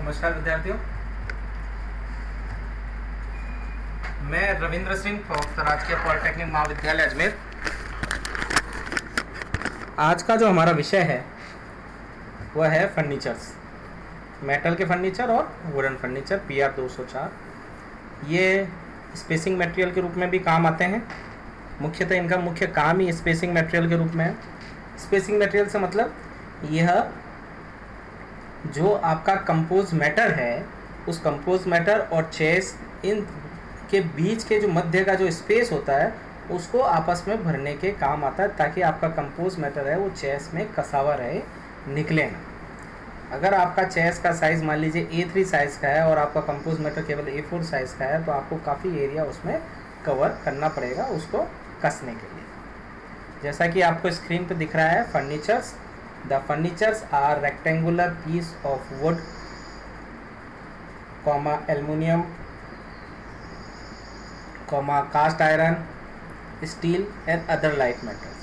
नमस्कार विद्यार्थियों, मैं रविंद्र सिंह, प्रोफेसर राजकीय पॉलिटेक्निक महाविद्यालय अजमेर। आज का जो हमारा विषय है वह है फर्नीचर्स, मेटल के फर्नीचर और वुडन फर्नीचर PR 204। ये स्पेसिंग मटेरियल के रूप में भी काम आते हैं। मुख्यतः इनका मुख्य काम ही स्पेसिंग मटेरियल के रूप में है। स्पेसिंग मटेरियल से मतलब यह जो आपका कंपोज मैटर है, उस कंपोज मैटर और चेस इन के बीच के जो मध्य का जो स्पेस होता है उसको आपस में भरने के काम आता है, ताकि आपका कंपोज मैटर है वो चेस में कसा हुआ रहे, निकले ना। अगर आपका चेस का साइज़ मान लीजिए A3 साइज़ का है और आपका कंपोज मैटर केवल A4 साइज़ का है, तो आपको काफ़ी एरिया उसमें कवर करना पड़ेगा उसको कसने के लिए। जैसा कि आपको स्क्रीन पे दिख रहा है, furnitures, the furnitures are rectangular piece of wood, aluminum, cast iron, steel and other light metals।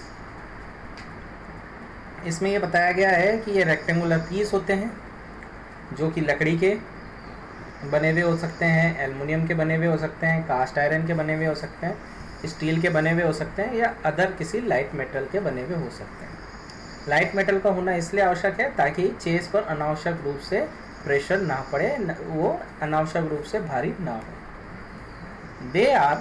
इसमें ये बताया गया है कि ये रेक्टेंगुलर पीस होते हैं जो कि लकड़ी के बने हुए हो सकते हैं, एल्युमिनियम के बने हुए हो सकते हैं, कास्ट आयरन के बने हुए हो सकते हैं, स्टील के बने हुए हो सकते हैं या अदर किसी लाइट मेटल के बने हुए हो सकते हैं। लाइट मेटल का होना इसलिए आवश्यक है ताकि चेस पर अनावश्यक रूप से प्रेशर ना पड़े, वो अनावश्यक रूप से भारी ना हो। They are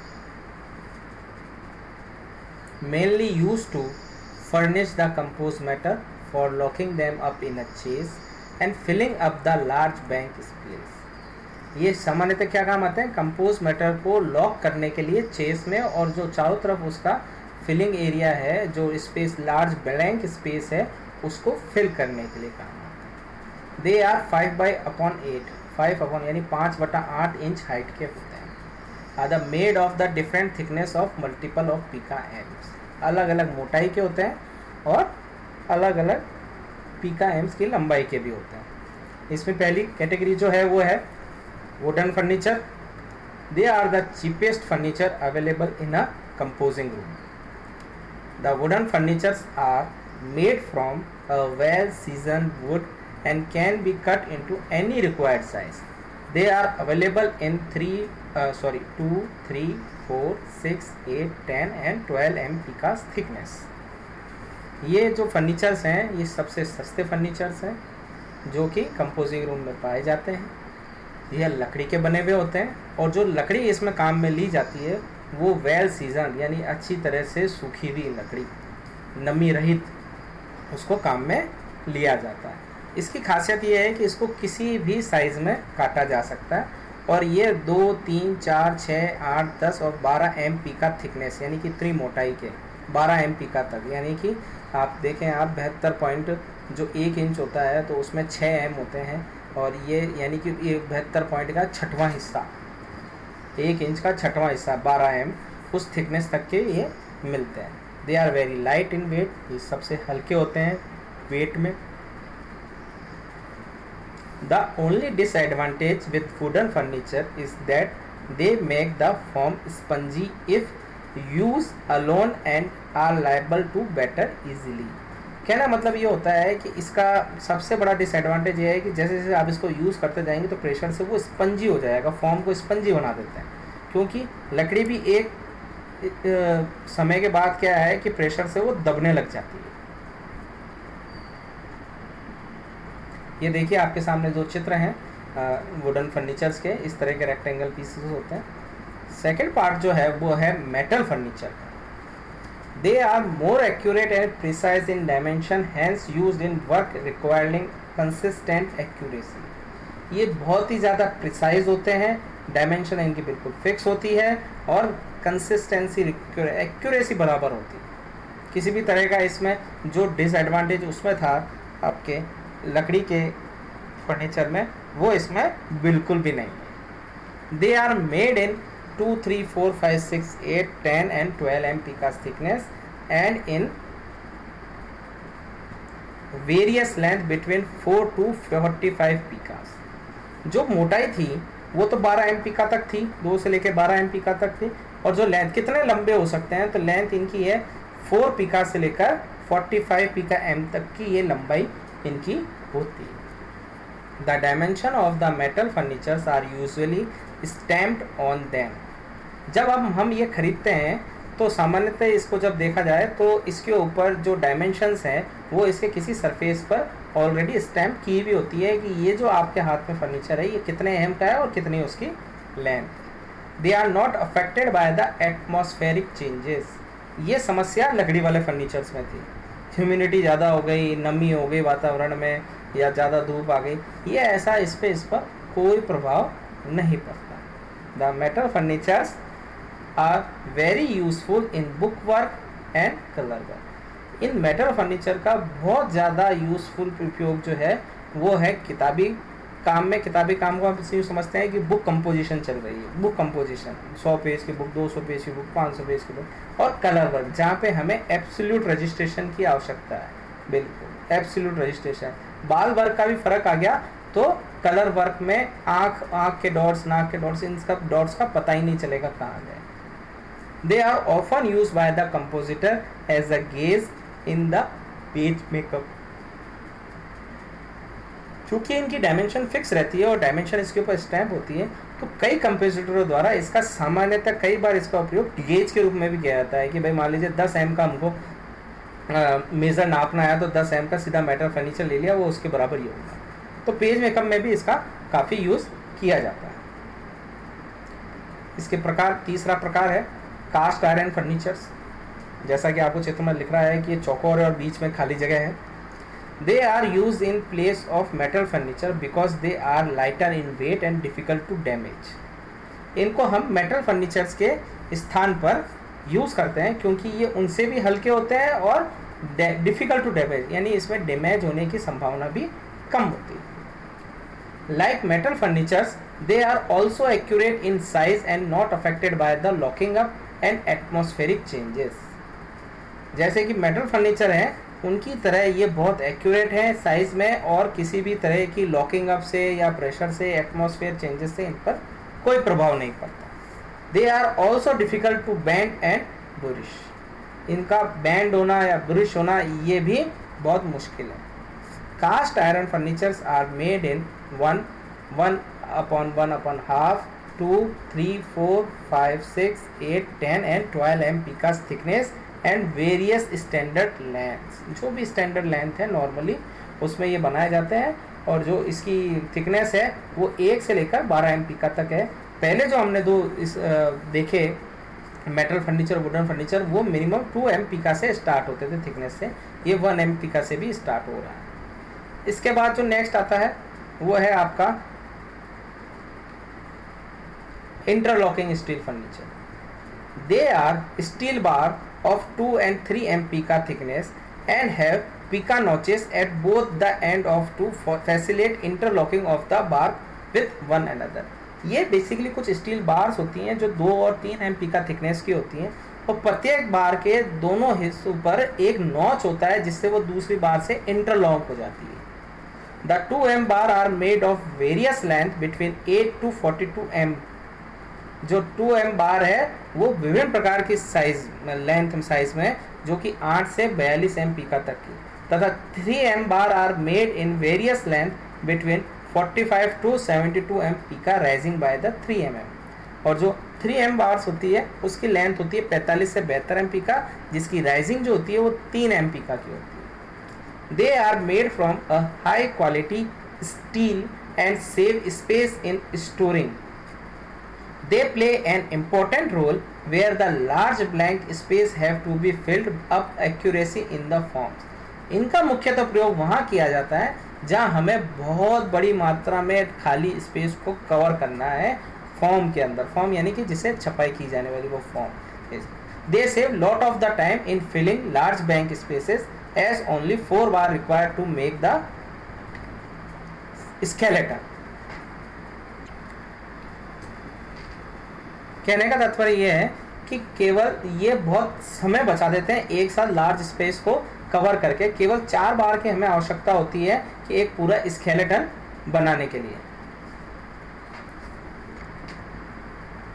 mainly used to furnish the compose matter for locking them up in a chase and filling up the large bank space. ये सामान्यतः क्या काम आते हैं? कंपोज मैटर को लॉक करने के लिए चेस में, और जो चारों तरफ उसका फिलिंग एरिया है, जो स्पेस लार्ज ब्लैंक स्पेस है, उसको फिल करने के लिए काम आता है। दे आर 5/8, 5 यानी 5/8 इंच हाइट के होते हैं। Are the made of the different thickness of multiple of pica ems. अलग अलग मोटाई के होते हैं और अलग अलग पिका एम्स की लंबाई के भी होते हैं। इसमें पहली कैटेगरी जो है वो है wooden furniture. They are the cheapest furniture available in a composing room. The wooden furnitures are made from a well-seasoned wood and can be cut into any required size. They are available in 2, 3, 4, 6, 8, 10 and 12 mm pica's thickness. ये जो furnitures हैं ये सबसे सस्ते furnitures हैं जो कि composing room में पाए जाते हैं। यह लकड़ी के बने हुए होते हैं और जो लकड़ी इसमें काम में ली जाती है वो वेल सीजन यानी अच्छी तरह से सूखी हुई लकड़ी, नमी रहित, उसको काम में लिया जाता है। इसकी खासियत ये है कि इसको किसी भी साइज़ में काटा जा सकता है और ये 2, 3, 4, 6, 8, 10 और 12 MP का थिकनेस यानी कि इतनी मोटाई के 12 MP का तक, यानी कि आप देखें आप 72 पॉइंट जो 1 इंच होता है तो उसमें 6 M होते हैं, और ये यानी कि ये 72 पॉइंट का 6वां हिस्सा, 1 इंच का 6वां हिस्सा 12 M, उस थिकनेस तक के ये मिलते हैं। They are very light in weight, ये सबसे हल्के होते हैं वेट में। The only disadvantage with wooden furniture is that they make the form spongy if use alone and are liable to batter easily. कहना मतलब ये होता है कि इसका सबसे बड़ा डिसएडवांटेज ये है कि जैसे जैसे आप इसको यूज़ करते जाएंगे तो प्रेशर से वो स्पंजी हो जाएगा, फॉर्म को स्पंजी बना देते हैं, क्योंकि लकड़ी भी एक समय के बाद क्या है कि प्रेशर से वो दबने लग जाती है। ये देखिए आपके सामने जो चित्र हैं वुडन फर्नीचर्स के, इस तरह के रेक्टेंगल पीसेस होते हैं। सेकेंड पार्ट जो है वो है metal furniture. They are more accurate and precise in dimension, hence used in work requiring consistent accuracy. ये बहुत ही ज़्यादा प्रिसाइज होते हैं, डायमेंशन इनकी बिल्कुल फिक्स होती है और कंसिस्टेंसी एक्यूरेसी बराबर होती है। किसी भी तरह का इसमें जो डिसएडवांटेज उसमें था आपके लकड़ी के फर्नीचर में, वो इसमें बिल्कुल भी नहीं। They are made in 2, 3, 4, 5, 6, 8, 10 and 12 MP का thickness and in various length between 4 to 45 picas। जो मोटाई थी वो तो 12 MP का तक थी, 2 से लेकर 12 MP का तक थी, और जो लेंथ कितने लंबे हो सकते हैं तो लेंथ इनकी है 4 पिका से लेकर 45 पिका M तक की ये लंबाई इनकी होती है। The dimension of the metal furnitures are usually stamped on them. जब अब हम ये खरीदते हैं तो सामान्यतः इसको जब देखा जाए तो इसके ऊपर जो डायमेंशंस हैं वो इसके किसी सरफेस पर ऑलरेडी स्टैम्प की भी होती है कि ये जो आपके हाथ में फर्नीचर है ये कितने एम का है और कितनी उसकी length. They are not affected by the atmospheric changes. ये समस्या लकड़ी वाले फर्नीचर्स में थी, ह्यूमिडिटी ज़्यादा हो गई, नमी हो गई वातावरण में, या ज़्यादा धूप आ गई, ये ऐसा इस पर कोई प्रभाव नहीं पड़ता। The metal furnitures are very useful in book work and colour work. इन मेटल फर्नीचर का बहुत ज़्यादा यूजफुल उपयोग जो है वो है किताबी काम में। किताबी काम को हम यूँ समझते हैं कि बुक कंपोजिशन चल रही है, बुक कंपोजिशन 100 पेज की बुक, 200 पेज की बुक, 500 पेज की बुक, और कलर वर्क जहाँ पे हमें एब्सोल्यूट रजिस्ट्रेशन की आवश्यकता है, बिल्कुल एब्सोल्यूट रजिस्ट्रेशन। बाल वर्क का भी फर्क आ गया तो कलर वर्क में आँख के डॉट्स, नाक के डॉट्स, इन सब डॉट्स का पता ही नहीं चलेगा कहाँ गए। They are often used by the compositor as a gauge in the page makeup। चूँकि इनकी डायमेंशन फिक्स रहती है और डायमेंशन इसके ऊपर स्टैम्प होती है तो कई कंपोजिटरों द्वारा इसका सामान्यतः कई बार इसका उपयोग गेज के रूप में भी किया जाता है कि भाई मान लीजिए 10 एम का हमको मेज़र नापना है तो 10 एम का सीधा मेटल फर्नीचर ले लिया, वो उसके बराबर ही होगा। तो पेज मेकअप में भी इसका काफ़ी यूज़ किया जाता है। इसके प्रकार, तीसरा प्रकार है कास्ट आयरन फर्नीचर्स। जैसा कि आपको चित्र में लिख रहा है कि ये चौकोर और बीच में खाली जगह है। They are use in place of metal furniture because they are lighter in weight and difficult to damage. इनको हम मेटल फर्नीचर्स के स्थान पर यूज़ करते हैं क्योंकि ये उनसे भी हल्के होते हैं और डिफ़िकल्ट टू डैमेज, यानी इसमें डैमेज होने की संभावना भी कम होती है। Like metal furnitures they are also accurate in size and not affected by the locking up and atmospheric changes। जैसे कि मेटल फर्नीचर हैं उनकी तरह ये बहुत एक्यूरेट है साइज में और किसी भी तरह की लॉकिंग अप से या प्रेशर से, एटमॉस्फेयर चेंजेस से इन पर कोई प्रभाव नहीं पड़ता। They are also difficult to bend and burnish. इनका बेंड होना या बुरिश होना ये भी बहुत मुश्किल है। Cast iron furnitures are made in 1/1/2, 2, 3, 4, 5, 6, 8, 10 and 12 em picas thickness and various standard length. जो भी स्टैंडर्ड लेंथ है नॉर्मली उसमें ये बनाए जाते हैं और जो इसकी थिकनेस है वो 1 से लेकर 12 एम पिका तक है। पहले जो हमने देखे मेटल फर्नीचर, वुडन फर्नीचर, वो मिनिमम 2 एम पिका से स्टार्ट होते थे थिकनेस से, ये 1 एम पिका से भी स्टार्ट हो रहा है। इसके बाद जो नेक्स्ट आता है वो है आपका interlocking steel furniture. They are steel bar of 2 and 3 em pica thickness and have pica notches at both the end of to facilitate interlocking of the bar with one another. ये basically कुछ steel bars होती हैं जो 2 और 3 em pica thickness की होती हैं और प्रत्येक बार के दोनों हिस्सों पर एक नॉच होता है जिससे वो दूसरी बार से इंटरलॉक हो जाती है। The 2 em bar are made of various length between 8 to 42 em. जो 2 एम बार है वो विभिन्न प्रकार की साइज लेंथ साइज में, जो कि 8 से 42 एम पिका तक की, तथा 3 em bar are made in various length between 45 to 72 em pica rising by the 3 em. और जो 3 एम बार्स होती है उसकी लेंथ होती है 45 से 72 एम पिका, जिसकी राइजिंग जो होती है वो 3 एम पिका की होती है। They are made from a high quality steel and save space in storing. They play an important role where the large blank space have to be filled up accuracy in the forms। इनका मुख्यतः प्रयोग वहाँ किया जाता है जहाँ हमें बहुत बड़ी मात्रा में खाली स्पेस को कवर करना है फॉर्म के अंदर। फॉर्म यानी कि जिसे छपाई की जाने वाली वो form. They save lot of the time in filling large blank spaces as only 4 bar required to make the skeleton। कहने का तात्पर्य ये है कि केवल ये बहुत समय बचा देते हैं एक साथ लार्ज स्पेस को कवर करके। केवल 4 बार की हमें आवश्यकता होती है कि एक पूरा स्केलेटन बनाने के लिए।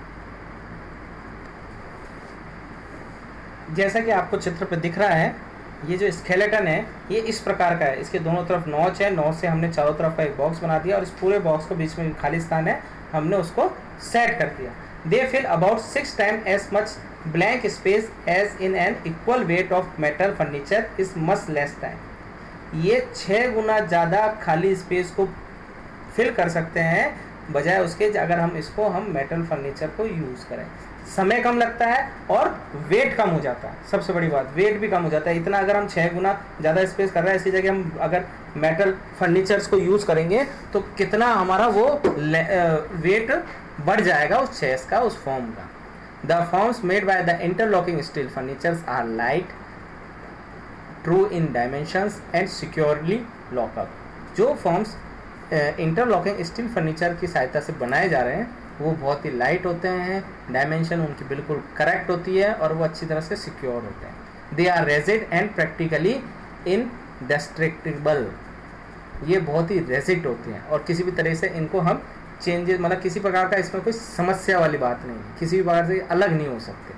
जैसा कि आपको चित्र पर दिख रहा है ये जो स्केलेटन है ये इस प्रकार का है, इसके दोनों तरफ नॉच है, नॉच से हमने चारों तरफ का एक बॉक्स बना दिया और इस पूरे बॉक्स को बीच में खाली स्थान है हमने उसको सेट कर दिया। They fill about 6 times as much blank space as in an equal weight of metal furniture is much less time। ये 6 गुना ज़्यादा खाली स्पेस को फिल कर सकते हैं बजाय उसके अगर हम इसको मेटल फर्नीचर को यूज़ करें। समय कम लगता है और वेट कम हो जाता है, सबसे बड़ी बात वेट भी कम हो जाता है। इतना अगर हम 6 गुना ज़्यादा स्पेस कर रहे हैं, इसी जगह हम अगर मेटल फर्नीचर्स को यूज़ करेंगे तो कितना हमारा वो वेट बढ़ जाएगा उस चेस का, उस फॉर्म का। The forms made by the interlocking steel furnitures are light, true in dimensions and securely lock up. जो फॉर्म्स इंटरलॉकिंग स्टील फर्नीचर की सहायता से बनाए जा रहे हैं वो बहुत ही लाइट होते हैं, डायमेंशन उनकी बिल्कुल करेक्ट होती है और वो अच्छी तरह से सिक्योर होते हैं। They are rigid and practically indestructible. ये बहुत ही रेजिड होते हैं और किसी भी तरह से इनको हम चेंजेस मतलब किसी प्रकार का इसमें कोई समस्या वाली बात नहीं है, किसी भी प्रकार से अलग नहीं हो सकते।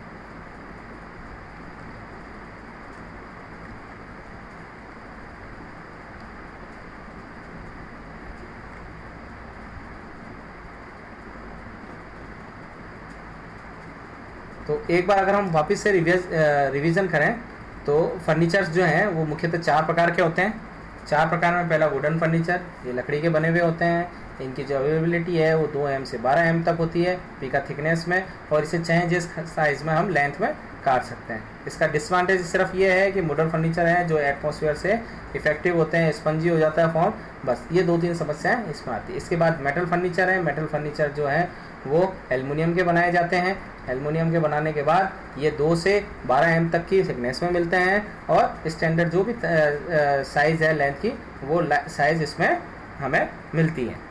तो एक बार अगर हम वापस से रिवीजन करें तो फर्नीचर्स जो हैं वो मुख्यतः 4 प्रकार के होते हैं। 4 प्रकार में पहला वुडन फर्नीचर, ये लकड़ी के बने हुए होते हैं। इनकी जो अवेलेबिलिटी है वो 2 mm से 12 mm तक होती है पी का थिकनेस में, और इसे चाहे जिस साइज़ में हम लेंथ में काट सकते हैं। इसका डिसएडवांटेज सिर्फ ये है कि वुडन फर्नीचर है जो एटमॉस्फेयर से इफेक्टिव होते हैं, स्पंजी हो जाता है फॉर्म, बस ये 2-3 समस्याएं इसमें आती है। इसके बाद मेटल फर्नीचर है। मेटल फर्नीचर जो है वो एल्युमिनियम के बनाए जाते हैं। एल्युमिनियम के बनाने के बाद ये 2 से 12 mm तक की थिकनेस में मिलते हैं और स्टैंडर्ड जो भी साइज़ है लेंथ की वो साइज़ इसमें हमें मिलती है।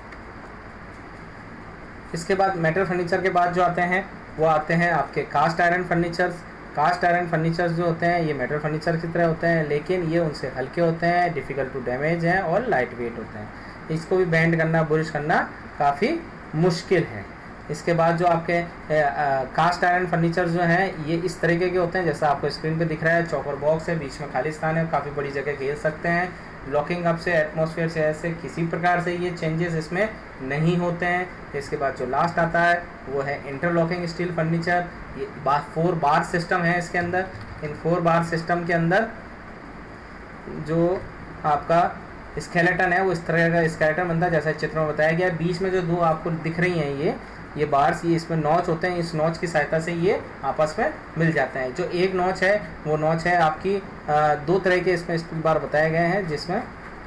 इसके बाद मेटल फर्नीचर के बाद जो आते हैं वो आते हैं आपके cast iron furnitures. Cast iron furnitures जो होते हैं ये मेटल फर्नीचर की तरह होते हैं, लेकिन ये उनसे हल्के होते हैं, डिफ़िकल्ट टू डैमेज हैं और लाइट वेट होते हैं। इसको भी बेंड करना, बुरिश करना काफ़ी मुश्किल है। इसके बाद जो आपके कास्ट आयरन फर्नीचर जो हैं ये इस तरीके के होते हैं जैसा आपको स्क्रीन पे दिख रहा है। चौकोर बॉक्स है, बीच में खाली स्थान है, काफ़ी बड़ी जगह घेर सकते हैं। लॉकिंग अप से, एटमॉस्फेयर से ऐसे किसी प्रकार से ये चेंजेस इसमें नहीं होते हैं। इसके बाद जो लास्ट आता है वो है इंटरलॉकिंग स्टील फर्नीचर। ये 4 बार सिस्टम है इसके अंदर। इन 4 बार सिस्टम के अंदर जो आपका स्केलेटन है वो इस तरह का स्केलेटन बनता है जैसा चित्र में बताया गया है। बीच में जो 2 आपको दिख रही हैं ये बार्स, ये इसमें नॉच होते हैं। इस नॉच की सहायता से ये आपस में मिल जाते हैं। जो एक नॉच है वो नॉच है आपकी 2 तरह के इसमें स्टील बार बताए गए हैं जिसमें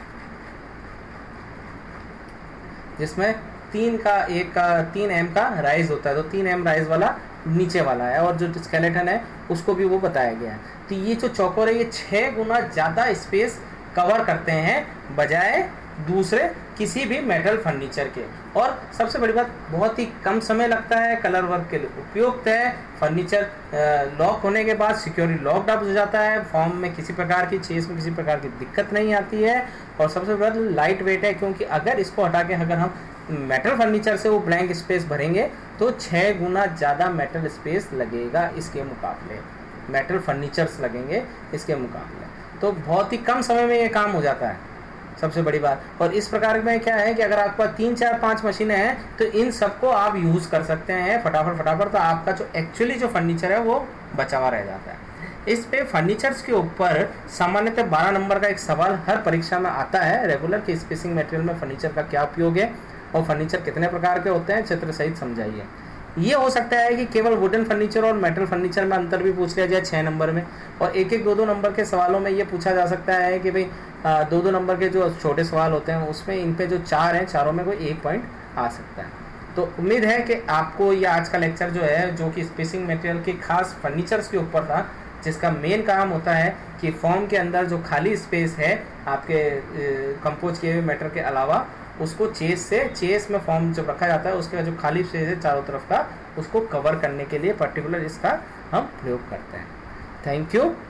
3 m का राइज होता है। तो 3 m राइज वाला नीचे वाला है और जो स्केलेटन है उसको भी वो बताया गया है। तो ये जो चौकोर है ये 6 गुना ज़्यादा स्पेस कवर करते हैं बजाय दूसरे किसी भी मेटल फर्नीचर के। और सबसे बड़ी बात बहुत ही कम समय लगता है, कलर वर्क के लिए उपयुक्त है। फर्नीचर लॉक होने के बाद सिक्योरली लॉक्ड अप हो जाता है, फॉर्म में किसी प्रकार की चेस में किसी प्रकार की दिक्कत नहीं आती है। और सबसे बड़ी बात लाइट वेट है, क्योंकि अगर इसको हटा के अगर हम मेटल फर्नीचर से वो ब्लैंक स्पेस भरेंगे तो 6 गुना ज़्यादा मेटल स्पेस लगेगा इसके मुकाबले, मेटल फर्नीचर्स लगेंगे इसके मुकाबले। तो बहुत ही कम समय में ये काम हो जाता है, सबसे बड़ी बात। और इस प्रकार में क्या है कि अगर आपके पास 3, 4, 5 मशीनें हैं तो इन सबको आप यूज़ कर सकते हैं फटाफट। तो आपका जो एक्चुअली जो फर्नीचर है वो बचा हुआ रह जाता है। इस पे फर्नीचर्स के ऊपर सामान्यतः 12 नंबर का एक सवाल हर परीक्षा में आता है रेगुलर कि स्पेसिंग मटेरियल में फर्नीचर का क्या उपयोग है और फर्नीचर कितने प्रकार के होते हैं, चित्र सहित समझाइए। ये हो सकता है कि केवल वुडन फर्नीचर और मेटल फर्नीचर में अंतर भी पूछ लिया जाए 6 नंबर में, और 1-1, 2-2 नंबर के सवालों में ये पूछा जा सकता है कि भाई 2-2 नंबर के जो छोटे सवाल होते हैं उसमें इन पे जो 4 हैं, चारों में कोई 1 पॉइंट आ सकता है। तो उम्मीद है कि आपको ये आज का लेक्चर जो है जो कि स्पेसिंग मटेरियल के खास फर्नीचर्स के ऊपर था, जिसका मेन काम होता है कि फॉर्म के अंदर जो खाली स्पेस है आपके कंपोज किए हुए मैटर के अलावा उसको चेस में फॉर्म जब रखा जाता है उसका जो खाली स्पेस है चारों तरफ का उसको कवर करने के लिए पर्टिकुलर इसका हम प्रयोग करते हैं। Thank you.